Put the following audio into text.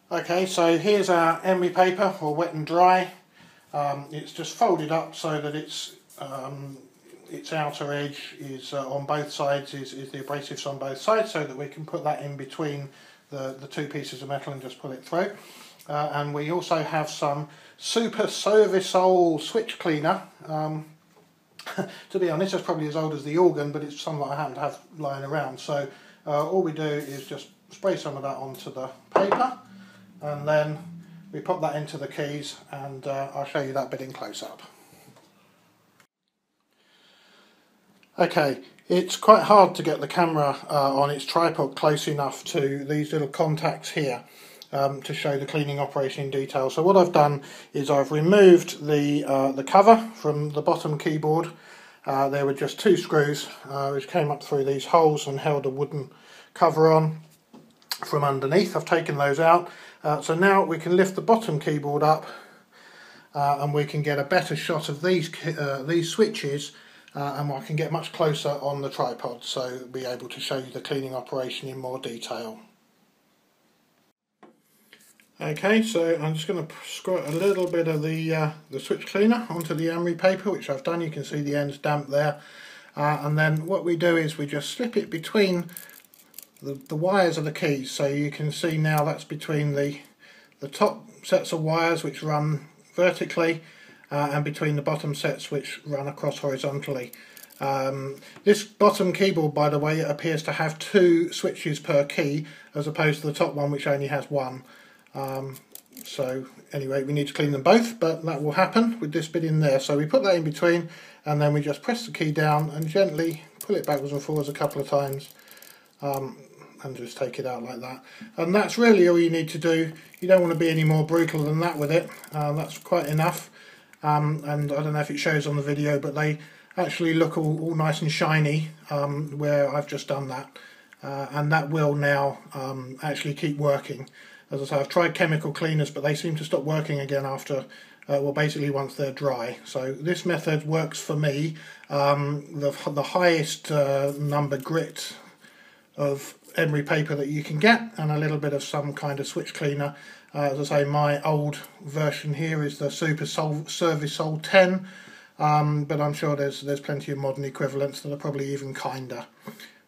Okay, so here's our emery paper, or wet and dry. It's just folded up so that its outer edge is on both sides, is the abrasives on both sides, so that we can put that in between the two pieces of metal and just pull it through. And we also have some Super Servicol switch cleaner. To be honest, it's probably as old as the organ, but it's something that I happen to have lying around. So all we do is just spray some of that onto the paper, and then we pop that into the keys, and I'll show you that bit in close-up. Okay, it's quite hard to get the camera on its tripod close enough to these little contacts here to show the cleaning operation in detail. So what I've done is I've removed the cover from the bottom keyboard. There were just two screws which came up through these holes and held a wooden cover on from underneath. I've taken those out. So now we can lift the bottom keyboard up and we can get a better shot of these switches, and I can get much closer on the tripod, so be able to show you the cleaning operation in more detail. Okay, so I'm just going to squirt a little bit of the switch cleaner onto the emery paper, which I've done. You can see the end's damp there, and then what we do is we just slip it between the wires of the keys. So you can see now that's between the top sets of wires which run vertically and between the bottom sets which run across horizontally. This bottom keyboard, by the way, appears to have two switches per key as opposed to the top one which only has one. So anyway, we need to clean them both, but that will happen with this bit in there. So we put that in between, and then we just press the key down and gently pull it backwards and forwards a couple of times, and just take it out like that. And that's really all you need to do. You don't want to be any more brutal than that with it. That's quite enough. And I don't know if it shows on the video, but they actually look all nice and shiny where I've just done that. And that will now actually keep working. As I say, I've tried chemical cleaners, but they seem to stop working again after, well, basically once they're dry. So this method works for me. The highest number grit of emery paper that you can get, and a little bit of some kind of switch cleaner. As I say, my old version here is the Super Servicol 10, but I'm sure there's plenty of modern equivalents that are probably even kinder.